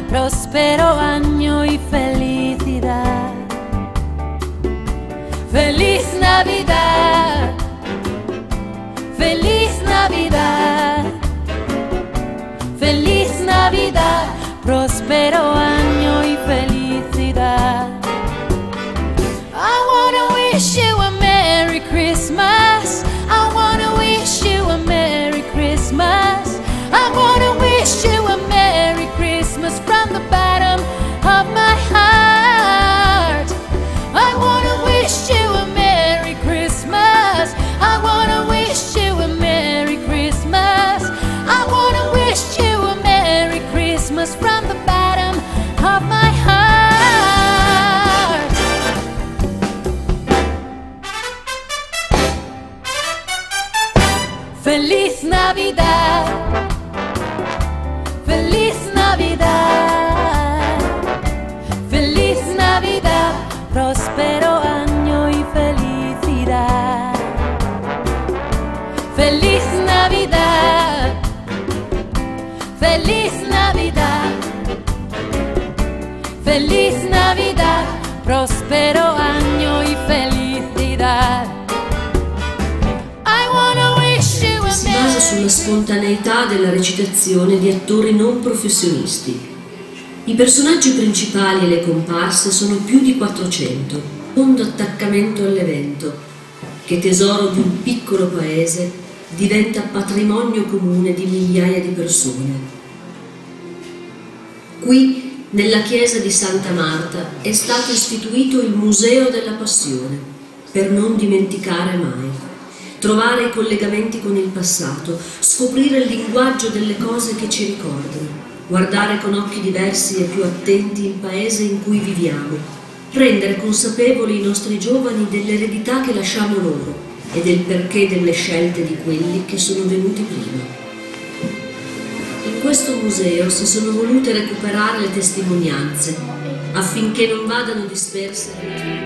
próspero año y felicidad. Feliz Navidad, feliz Navidad, feliz Navidad, próspero año y felicidad. I wanna wish you a Merry Christmas. I wanna wish you a Merry Christmas. I wanna wish you a Merry Christmas from the bottom of my heart. I wanna wish you a Merry Christmas. I wanna wish you a Merry Christmas. I wanna wish you a Merry Christmas from the bottom of my heart. Feliz Navidad, feliz Navidad, feliz Navidad, próspero año y felicidad. Feliz Navidad, feliz Navidad, feliz Navidad, próspero año y felicidad. I wanna wish you a Si basa sulla spontaneità della recitazione di attori non professionisti. I personaggi principali e le comparse sono più di 400, fondo attaccamento all'evento, che tesoro di un piccolo paese diventa patrimonio comune di migliaia di persone. Qui, nella chiesa di Santa Marta, è stato istituito il Museo della Passione, per non dimenticare mai. Trovare i collegamenti con il passato, scoprire il linguaggio delle cose che ci ricordano, guardare con occhi diversi e più attenti il paese in cui viviamo, rendere consapevoli i nostri giovani dell'eredità che lasciamo loro e del perché delle scelte di quelli che sono venuti prima. In questo museo si sono volute recuperare le testimonianze affinché non vadano disperse.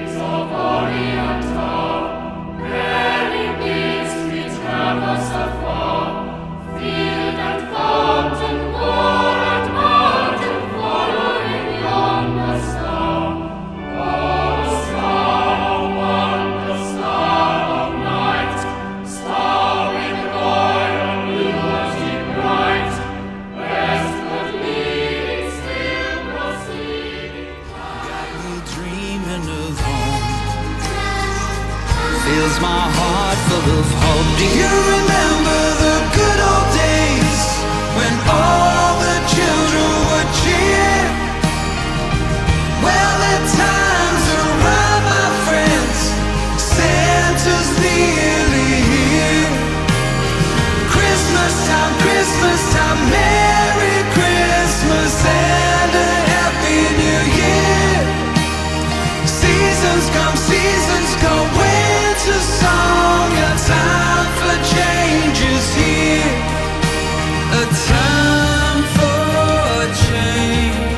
Fills my heart full of hope. Do you remember the good old days when all the children would cheer? Well, the times are right, my friends. Santa's nearly here. Christmas time, Merry Christmas and a Happy New Year. Seasons come, winter song, a time for change is here. A time for change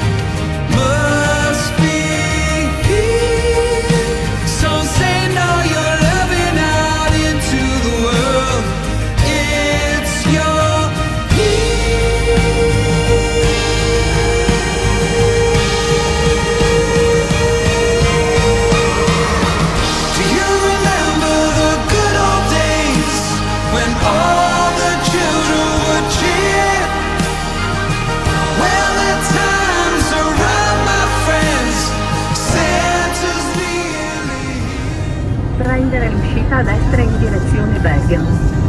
must be here. So send all your loving out into the world. It's your year. Do you remember the good old days when all the children would cheer? Well, the times are right, my friends. Santa's nearly here. Prendere l'uscita a destra in direzione Bergamo.